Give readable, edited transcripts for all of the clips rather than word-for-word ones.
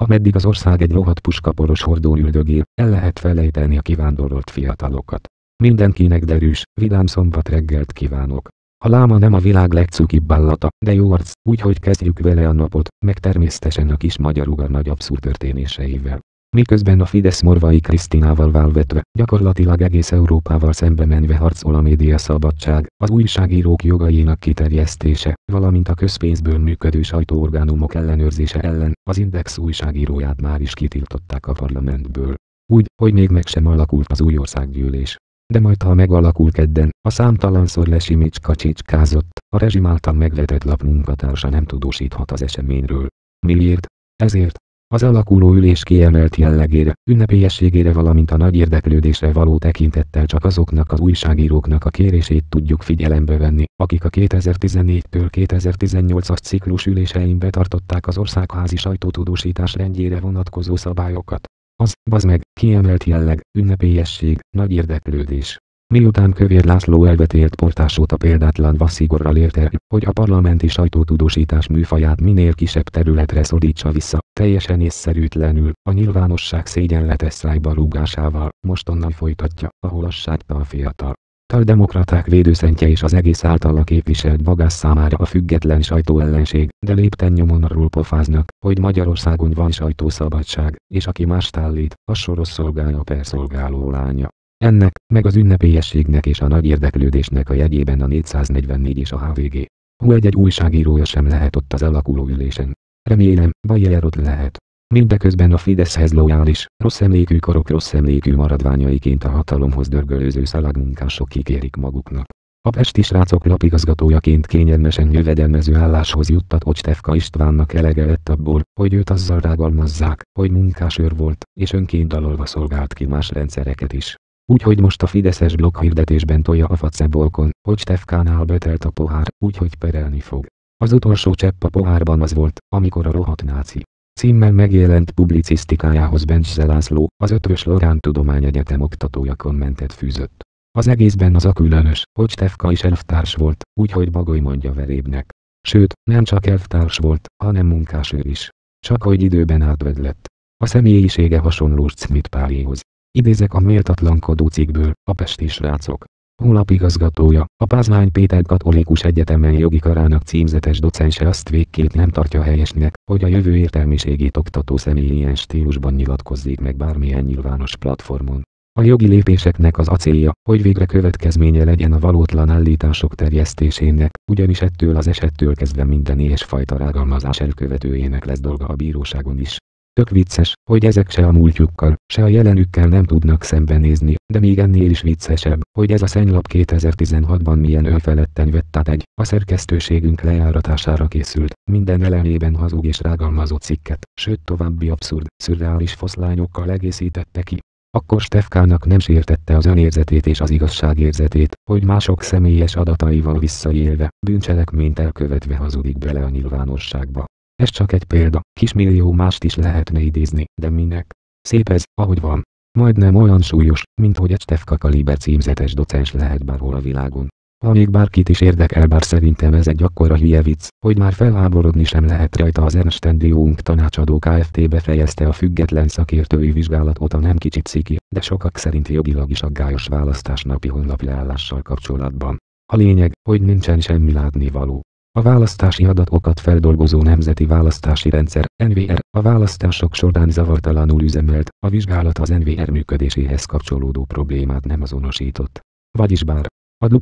Ameddig az ország egy rohadt puskaporos hordón üldögél, el lehet felejteni a kivándorolt fiatalokat. Mindenkinek derűs, vidám szombat reggelt kívánok. A láma nem a világ legcukibb állata, de jó arc, úgyhogy kezdjük vele a napot, meg természetesen a kis magyar ugar nagy abszurd történéseivel. Miközben a Fidesz Morvai Krisztinával válvetve, gyakorlatilag egész Európával szembe menve harcol a médiaszabadság, az újságírók jogainak kiterjesztése, valamint a közpénzből működő sajtóorgánumok ellenőrzése ellen, az Index újságíróját már is kitiltották a parlamentből. Úgy, hogy még meg sem alakult az új országgyűlés. De majd ha megalakul kedden, a számtalanszor lesimicska-csicskázott, a rezsim által megvetett lap munkatársa nem tudósíthat az eseményről. Miért? Ezért. Az alakuló ülés kiemelt jellegére, ünnepélyességére valamint a nagy érdeklődésre való tekintettel csak azoknak az újságíróknak a kérését tudjuk figyelembe venni, akik a 2014-től 2018-as ciklus ülésein betartották az országházi sajtótudósítás rendjére vonatkozó szabályokat. Bazd meg, kiemelt jelleg, ünnepélyesség, nagy érdeklődés. Miután Kövér László elvetélt Portás óta példátlan vasszigorral érte, hogy a parlamenti sajtótudósítás műfaját minél kisebb területre szorítsa vissza, teljesen észszerűtlenül, a nyilvánosság szégyenletes szájba rúgásával, most onnan folytatja, ahol az sátta a fiatal. Demokraták védőszentje és az egész általa képviselt bagász számára a független sajtóellenség, de lépten nyomon arról pofáznak, hogy Magyarországon van sajtószabadság, és aki mást állít, a soros szolgálja per szolgáló lánya. Ennek, meg az ünnepélyességnek és a nagy érdeklődésnek a jegyében a 444 és a HVG. Egy újságírója sem lehet ott az alakuló ülésen. Remélem, Bayer ott lehet. Mindeközben a Fideszhez lojális, rossz emlékű korok rossz emlékű maradványaiként a hatalomhoz dörgölőző szalagmunkások kikérik maguknak. A pesti srácok lapigazgatójaként kényelmesen jövedelmező álláshoz juttat Stefka Istvánnak elege lett abból, hogy őt azzal rágalmazzák, hogy munkásőr volt, és önként dalolva szolgált ki más rendszereket is. Úgyhogy most a fideszes blokkhirdetésben tolja a facebolkon, hogy Stefkánál betelt a pohár, úgyhogy perelni fog. Az utolsó csepp a pohárban az volt, amikor a rohadt náci címmel megjelent publicisztikájához Bencse László, az Eötvös Loránd Tudományegyetem oktatója kommentet fűzött. Az egészben az a különös, hogy Stefka is elvtárs volt, úgyhogy Bagoly mondja verébnek. Sőt, nem csak elvtárs volt, hanem munkásőr is. Csak hogy időben átvedlett. A személyisége hasonló Schmidt Páléhoz. Idézek a méltatlankodó cikkből, a pesti srácok. Honlapigazgatója, a Pázmány Péter Katolikus Egyetemen jogi karának címzetes docense azt végképp nem tartja helyesnek, hogy a jövő értelmiségét oktató személy ilyen stílusban nyilatkozzék meg bármilyen nyilvános platformon. A jogi lépéseknek az a célja, hogy végre következménye legyen a valótlan állítások terjesztésének, ugyanis ettől az esettől kezdve minden ilyesfajta rágalmazás elkövetőjének lesz dolga a bíróságon is. Tök vicces, hogy ezek se a múltjukkal, se a jelenükkel nem tudnak szembenézni, de még ennél is viccesebb, hogy ez a szennylap 2016-ban milyen önfeledten vett át a szerkesztőségünk lejáratására készült, minden elemében hazug és rágalmazó cikket, sőt további abszurd, szürreális foszlányokkal egészítette ki. Akkor Stefkának nem sértette az önérzetét és az igazságérzetét, hogy mások személyes adataival visszaélve, bűncselekményt elkövetve hazudik bele a nyilvánosságba. Ez csak egy példa, kismillió mást is lehetne idézni, de minek? Szép ez, ahogy van. Majdnem olyan súlyos, mint hogy egy Stefka kaliber címzetes docens lehet bárhol a világon. Ha még bárkit is érdekel, bár szerintem ez egy akkora hülye vicc, hogy már felháborodni sem lehet rajta, az Ernst & Young tanácsadó Kft. Befejezte a független szakértői vizsgálatot a nem kicsit ciki, de sokak szerint jogilag is aggályos választásnapi honlapleállással kapcsolatban. A lényeg, hogy nincsen semmi látnivaló. A választási adatokat feldolgozó Nemzeti Választási Rendszer, NVR, a választások során zavartalanul üzemelt, a vizsgálat az NVR működéséhez kapcsolódó problémát nem azonosított. Vagyis bár a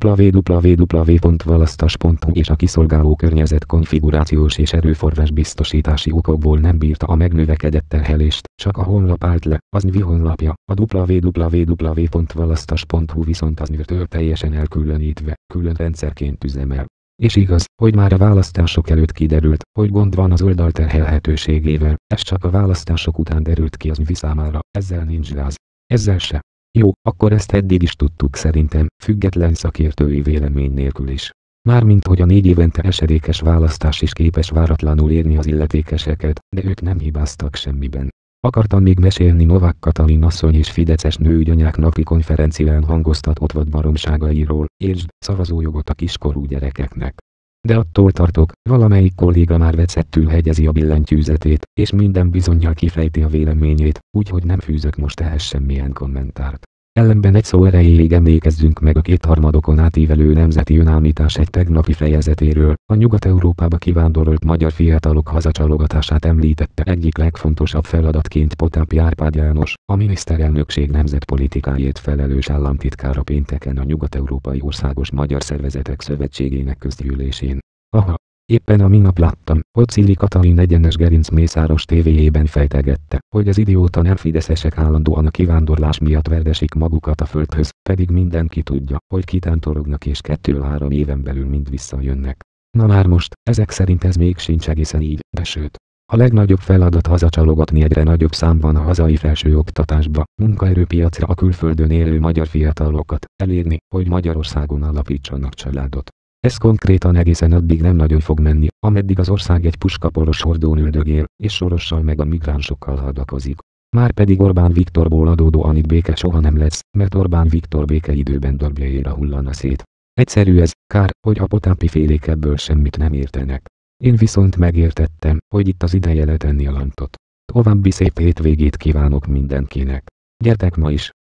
www.valasztas.hu és a kiszolgáló környezet konfigurációs és erőforrás biztosítási okokból nem bírta a megnövekedett terhelést, csak a honlap állt le, az NVI honlapja, a www.valasztas.hu viszont az NVI-től teljesen elkülönítve, külön rendszerként üzemel. És igaz, hogy már a választások előtt kiderült, hogy gond van az oldal terhelhetőségével, ez csak a választások után derült ki az NVI számára, ezzel nincs gáz. Ezzel se. Jó, akkor ezt eddig is tudtuk szerintem, független szakértői vélemény nélkül is. Mármint hogy a 4 évente esedékes választás is képes váratlanul érni az illetékeseket, de ők nem hibáztak semmiben. Akartam még mesélni Novák Katalin asszony és Fideszes nőügyanyák napi konferencián hangoztatott vad baromságairól, értsd, szavazójogot a kiskorú gyerekeknek. De attól tartok, valamelyik kolléga már vecettül hegyezi a billentyűzetét, és minden bizonnyal kifejti a véleményét, úgyhogy nem fűzök most ehhez semmilyen kommentárt. Ellenben egy szó erejéig emlékezzünk meg a kétharmadokon átívelő nemzeti önállítás egy tegnapi fejezetéről, a Nyugat-Európába kivándorolt magyar fiatalok hazacsalogatását említette egyik legfontosabb feladatként Potápi Árpád János, a miniszterelnökség nemzetpolitikáért felelős államtitkára pénteken a Nyugat-Európai Országos Magyar Szervezetek Szövetségének közgyűlésén. Aha! Éppen a minap láttam, hogy Cili Katalin egyenes gerincmészáros tévéjében fejtegette, hogy az idióta nem fideszesek állandóan a kivándorlás miatt verdesik magukat a földhöz, pedig mindenki tudja, hogy kitántorognak és 2-3 éven belül mind visszajönnek. Na már most, ezek szerint ez még sincs egészen így, de sőt. A legnagyobb feladat hazacsalogatni egyre nagyobb számban a hazai felsőoktatásba, munkaerőpiacra a külföldön élő magyar fiatalokat, elérni, hogy Magyarországon alapítsanak családot. Ez konkrétan egészen addig nem nagyon fog menni, ameddig az ország egy puskaporos hordón üldögél, és Sorossal meg a migránsokkal hadakozik. Márpedig Orbán Viktorból adódóan itt béke soha nem lesz, mert Orbán Viktor békeidőben darabjaira hullana szét. Egyszerű ez, kár, hogy a Potápi félék ebből semmit nem értenek. Én viszont megértettem, hogy itt az ideje letenni a lantot. További szép hétvégét kívánok mindenkinek. Gyertek ma is!